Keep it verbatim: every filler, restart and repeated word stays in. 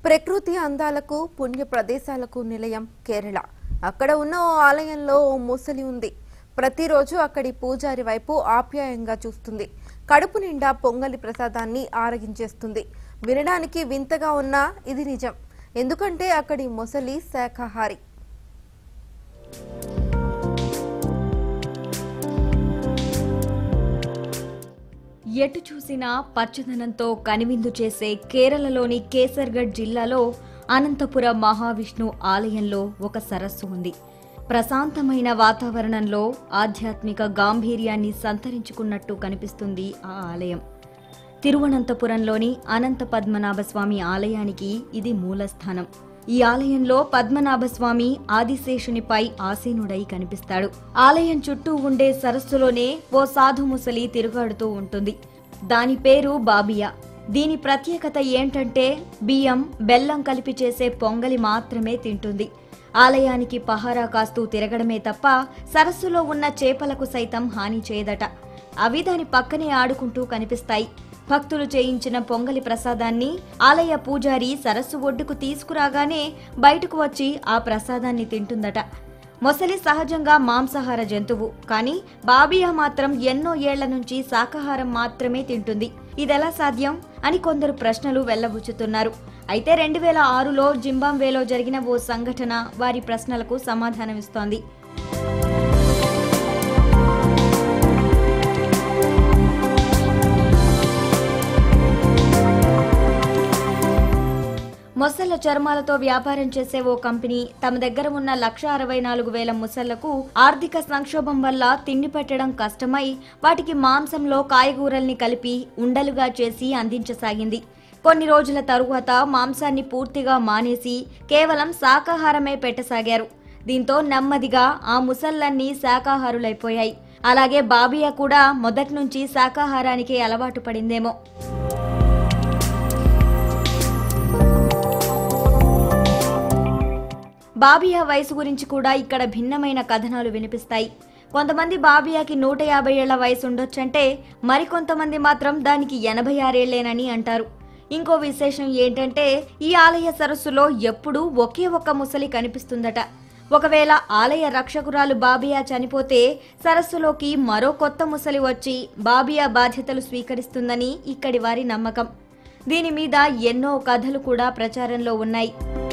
ప్రకృతి అందాలకు పుణ్య ప్రదేశాలకు నిలయం కేరళ. అక్కడ ఉన్న ఓ ఆలయంలో ఓ ముసలి ఉంది. ప్రతిరోజు అక్కడి పూజారి వైపు ఆప్యాయంగా చూస్తుంది. కడుపు నిండా పొంగలి ప్రసాదాన్ని ఆరగించేస్తుంది. వినడానికి వింతగా ఉన్నా ఇది నిజం. ఎందుకంటే అక్కడి ముసలి శాకాహారి. ఎటు చూసినా పచ్చదనంతో కనువిందు చేసే కేరళలోని కేసర్గఢ్ జిల్లాలో అనంతపుర మహావిష్ణు ఆలయంలో ఒక సరస్సు ఉంది. ప్రశాంతమైన వాతావరణంలో ఆధ్యాత్మిక గాంభీర్యాన్ని సంతరించుకున్నట్టు కనిపిస్తుంది ఆ ఆలయం. తిరువనంతపురంలోని అనంత పద్మనాభస్వామి ఆలయానికి ఇది మూలస్థానం. ఈ ఆలయంలో పద్మనాభస్వామి ఆదిశేషునిపై ఆసీనుడై కనిపిస్తాడు. ఆలయం చుట్టూ ఉండే సరస్సులోనే ఓ సాధు ముసలి తిరుగాడుతూ ఉంటుంది. దాని పేరు బాబియా. దీని ప్రత్యేకత ఏంటంటే బియ్యం, బెల్లం కలిపి చేసే పొంగలి మాత్రమే తింటుంది. ఆలయానికి పహారా కాస్తూ తిరగడమే తప్ప సరస్సులో ఉన్న చేపలకు సైతం హాని చేయదట. అవి దాని పక్కనే ఆడుకుంటూ కనిపిస్తాయి. భక్తులు చేయించిన పొంగలి ప్రసాదాన్ని ఆలయ పూజారి సరస్సు ఒడ్డుకు తీసుకురాగానే బయటకు వచ్చి ఆ ప్రసాదాన్ని తింటుందట. మొసలి సహజంగా మాంసాహార జంతువు, కానీ బాబియా మాత్రం ఎన్నో ఏళ్ల నుంచి శాకాహారం మాత్రమే తింటుంది. ఇదెలా సాధ్యం అని కొందరు ప్రశ్నలు వెల్లబుచ్చుతున్నారు. అయితే రెండు వేల ఆరులో జింబాబ్వేలో జరిగిన ఓ సంఘటన వారి ప్రశ్నలకు సమాధానమిస్తోంది. మొసళ్ల చర్మాలతో వ్యాపారం చేసే ఓ కంపెనీ తమ దగ్గర ఉన్న లక్ష అరవై నాలుగు వేల ముసళ్లకు ఆర్థిక సంక్షోభం వల్ల తిండి పెట్టడం కష్టమై వాటికి మాంసంలో కాయగూరల్ని కలిపి ఉండలుగా చేసి అందించసాగింది. కొన్ని రోజుల తరువాత మాంసాన్ని పూర్తిగా మానేసి కేవలం శాకాహారమే పెట్టసాగారు. దీంతో నెమ్మదిగా ఆ ముసళ్లన్నీ శాకాహారులైపోయాయి. అలాగే బాబియా కూడా మొదటి నుంచి శాకాహారానికి అలవాటు పడిందేమో. బాబియా వయసు గురించి కూడా ఇక్కడ భిన్నమైన కథనాలు వినిపిస్తాయి. కొంతమంది బాబియాకి నూట యాభై ఏళ్ల వయసు ఉండొచ్చంటే మరికొంతమంది మాత్రం దానికి ఎనభై ఆరేళ్లేనని అంటారు. ఇంకో విశేషం ఏంటంటే ఈ ఆలయ సరస్సులో ఎప్పుడూ ఒకే ఒక్క ముసలి కనిపిస్తుందట. ఒకవేళ ఆలయ రక్షకురాలు బాబియా చనిపోతే సరస్సులోకి మరో కొత్త ముసలి వచ్చి బాబియా బాధ్యతలు స్వీకరిస్తుందని ఇక్కడి వారి నమ్మకం. దీని మీద ఎన్నో కథలు కూడా ప్రచారంలో ఉన్నాయి.